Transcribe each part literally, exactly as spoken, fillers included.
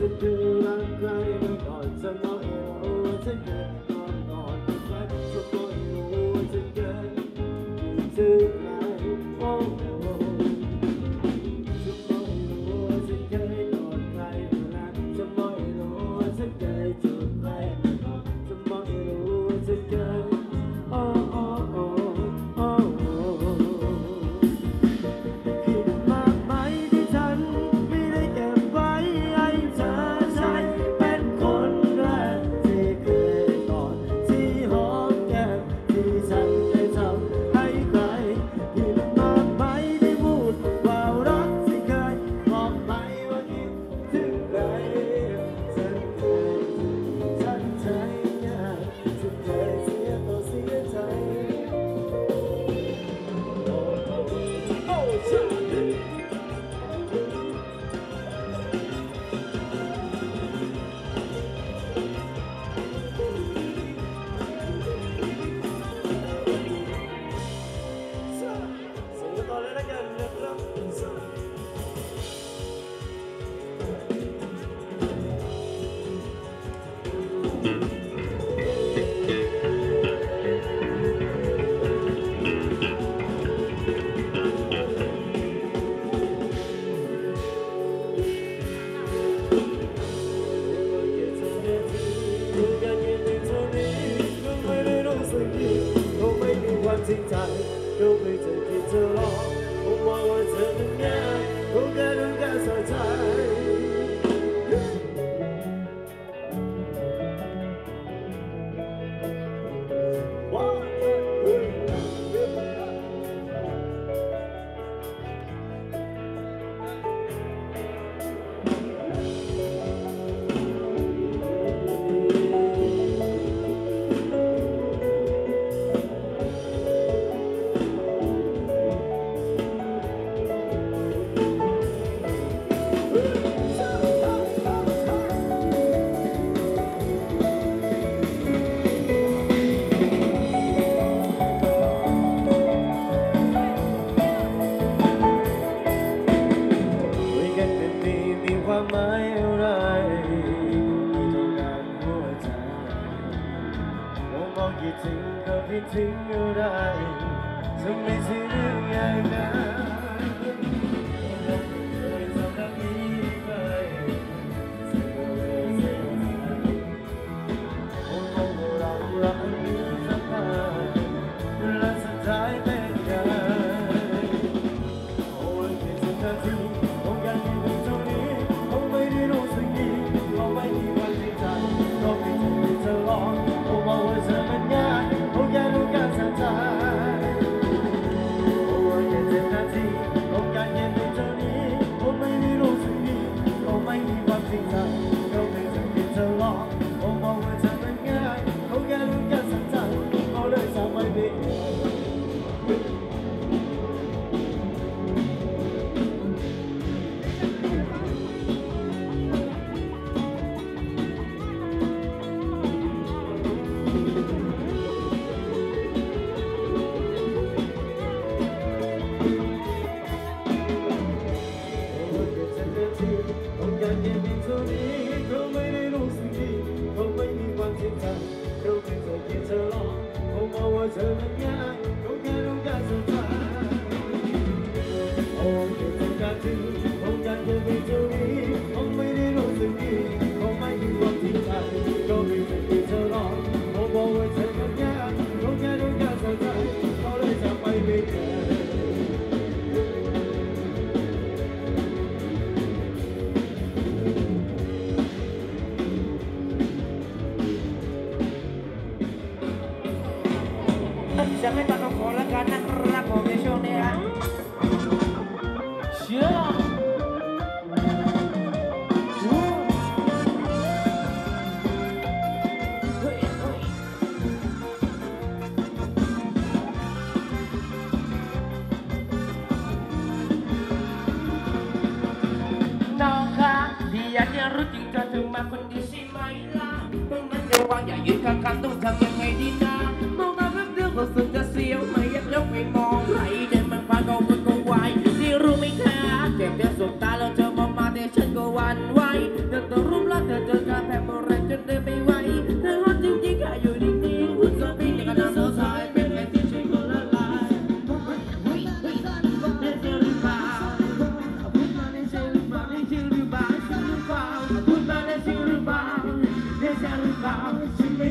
ฉันเคยรักใครมาก่อนจะไม่รู้ว่าฉันเคยนอนกอดกับใครจะไม่รู้ว่าฉันเคยถึงไหนโอ้โหจะไม่รู้ว่าฉันเคยกอดใครมาแล้วจะไม่รู้ว่าฉันเคยจูบใครมาจะไม่รู้ว่าฉันเคยโอ้โอ้โอ้โอ้ผิดมากไหมที่ฉันไม่ได้เก็บไว้ให้เธอใช้เป็นคนแรกที่เคยกอดที่หอมแก้มที่ฉันได้ทำให้ใครผิดมากไหมที่พูดว่ารักที่เคยบอกไปว่าคิดถึงใครฉันเคยฉันใจยากฉันเคยเสียตัวเสียใจโอ้โอ้ชาส่งต่อเลยละกันนะครับจริงใจก็ไม่เจอที่เธอรอผมมองว่าเธอเป็นง่ายผมแค่ต้องการสนใจความหมายอะไรต้องการหัวใจมองมองคิดถึงก็คิดถึงอะไรจะไม่ใช่เรื่องใหญ่นะเคยทำแบบนี้ไปจะก็เลยเสียใจมองมองว่าเรารักกันสักพักและสุดท้ายเป็นไงโอ้ยคิดถึงนาทีต้องการให้เป็นเท่านี้ไม่ได้รู้สึกดีก็ไม่มีวันที่ใจก็ไม่ถึงที่เธอรอผมมองว่าเธอมันง่ายผมแค่รู้การสนใจโอ้ยแค่เจ็ดนาทีผมการแค่เป็นเท่านี้ผมไม่ได้รู้สึกดีก็ไม่มีวันที่ใจก็ไม่ถึงที่เธอรอผมมองว่าเธอมันง่ายผมแค่รู้การสนใจก็เลยทำไม่ได้เธอมันง่ายก็แค่ต้องการสนใจโอ้แค่ต้องการที่ต้องการแค่เป็นเท่านี้ผมไม่ได้รู้สึกดีผมไม่มีความจริงใจก็ไม่เป็นที่เธอรอผมบอกว่าเธอมันง่ายก็แค่ต้องการสนใจก็เลยจะไปไม่เจอจะไม่ตัดขอละกันนะครับผมในช่วงนี้ฮะเชื่อน้องคะที่อยากจะรู้จริงก็ถึงมาคนดีใช่ไหมล่ะต้องมันจะวางอย่ายืนข้างๆต้องทำยังไงดีนะมองมาแป๊บเดียวก็สุดจะเสียวไม่อยากเลี้ยวไปมองใครเดินมันพาเราคนก็ไหวที่รู้ไหมคะเก็บเดียวสบตาแล้วเธอมองมาแต่ฉันก็หวั่นไหวเดินตัวรู้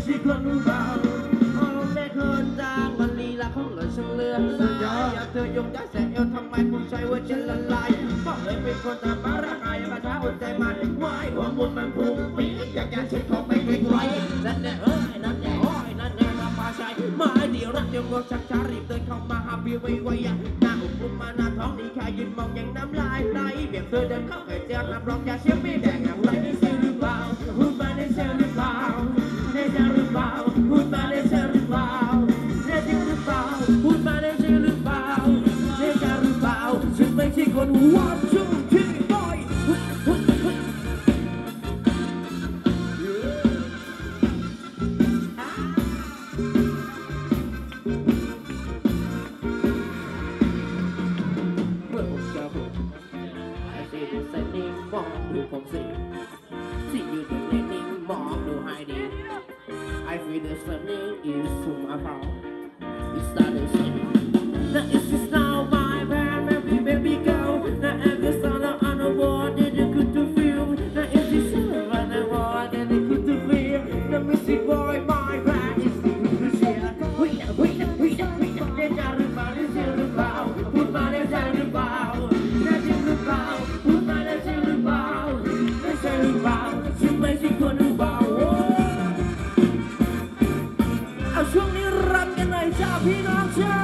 ใช่คนเบาอารมณ์ได้คนจางมันลีลาของเราช่างเลือนลายอยากเธอยงย้ายแสงเอวทำไมคงใช้ว่าจะละลายบอกเลยเป็นคนตามมาระหายมาท้าอดใจมันวายหัวมุนมันพุ่งปีอยากจะเช็ดของไปไกลๆนั่นแน่เอ้ยนั่นแน่โอ้ยนั่นแน่มาปาชัยมาเดี๋ยวรักเดี๋ยวงงชักช้ารีบเดินเข้ามาหาเบียร์ไวๆหน้าอกปุ่มมาหน้าท้องนี่แค่ยืนมองอย่างน้ำลายไหลเบียบเธอเดินเข้าไปเจอรับรองอย่าเชื่อไม่แดงอย่างไรไม่เชื่อหรือเปล่าพูดมาได้เชื่อหรือเปล่าได้เชื่อหรือเปล่าพูดมาได้เชื่อหรือเปล่าได้เชื่อหรือเปล่าพูดมาได้เชื่อหรือเปล่าได้เชื่อหรือเปล่าฉันไม่ใช่คนวัดชุ่มที่บ่อยมองดูผมสิที่ยืนอยู่ในนิ่งมองดูให้ดี I feel the sunning is to my power It's not the same Now it's just now my bad baby baby girl Now every song on the wall that you could to feel Now it's just on the wall that you could to feel The music boy my bad is the good to share Wait up wait up wait up wait up ได้จะหรือเปล่าได้เชื่อหรือเปล่าพูดมาได้ใช่หรือเปล่าได้จริงหรือเปล่าพูดมาได้ใช่หรือเปล่าได้ใช่หรือเปล่าฉันไม่ใช่คนหรือเปล่าเอาช่วงนี้รำกันหน่อยจ้าพี่น้องจ้า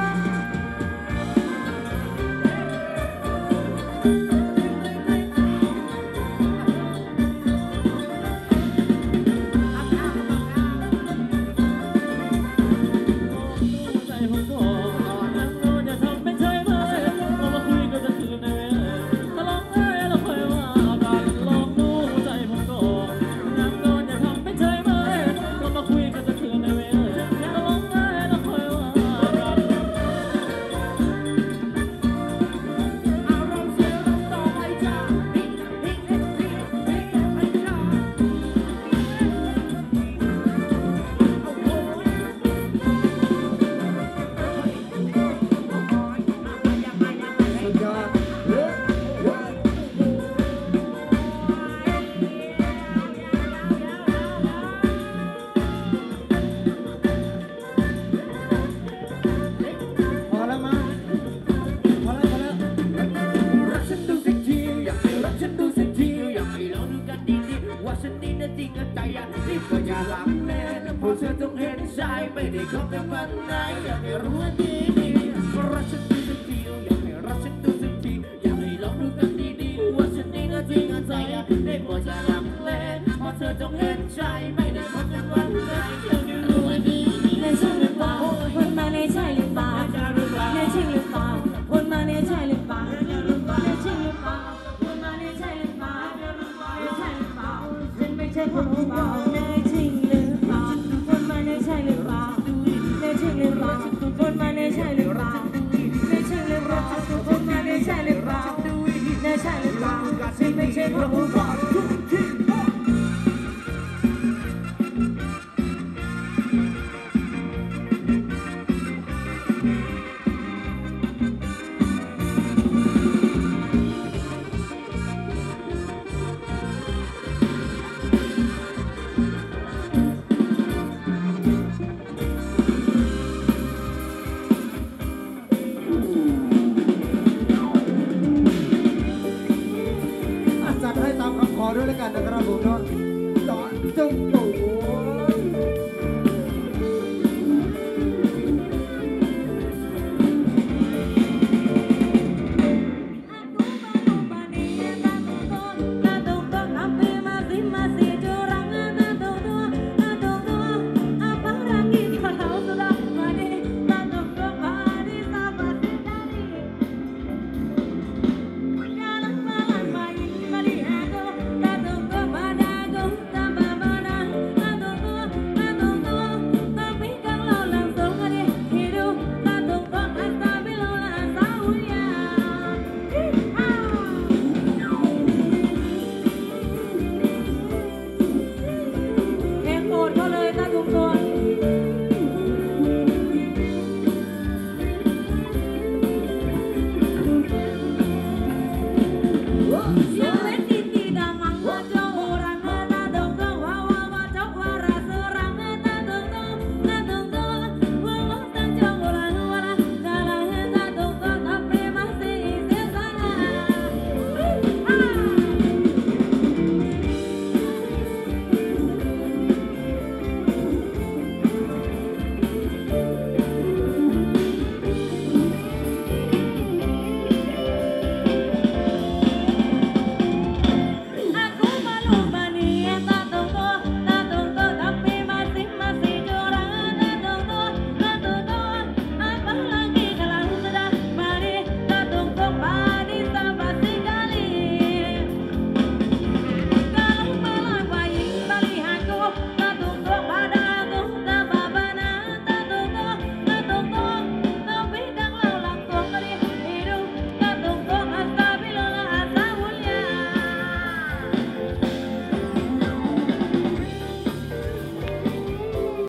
ไม่ได้คบกันวันไหนอยากให้รู้ว่าดีดีรักฉันดูสักทีอยากให้รักฉันดูสักทีอยากให้ลองดูกันดีดีว่าฉันนี่ก็จริงก็ใจได้โปรดอย่าลังเลเพราะเธอต้องเห็นใจไม่ได้คบกันวันไหนอยากให้รู้ว่าดีดีในใช่หรือเปล่าคนมาในใช่หรือเปล่าในจริงหรือเปล่าคนมาในใช่หรือเปล่าในจริงหรือเปล่าคนมาในใช่หรือเปล่าในใช่หรือเปล่าฉันไม่ใช่คนหรือเปล่าในจริงหรือเปล่าคนมาในใช่หรือเปล่าในจริงหรือเปล่าคนมาในใช่หรือเปล่าในจริงหรือเปล่าคนมาในใช่หรือเปล่าในใช่หรือเปล่าฉันไม่ใช่คนหรือเปล่าจัดให้ตามคำขอด้วยแล้วกันนะครับผมเนาะจอดจงโอ้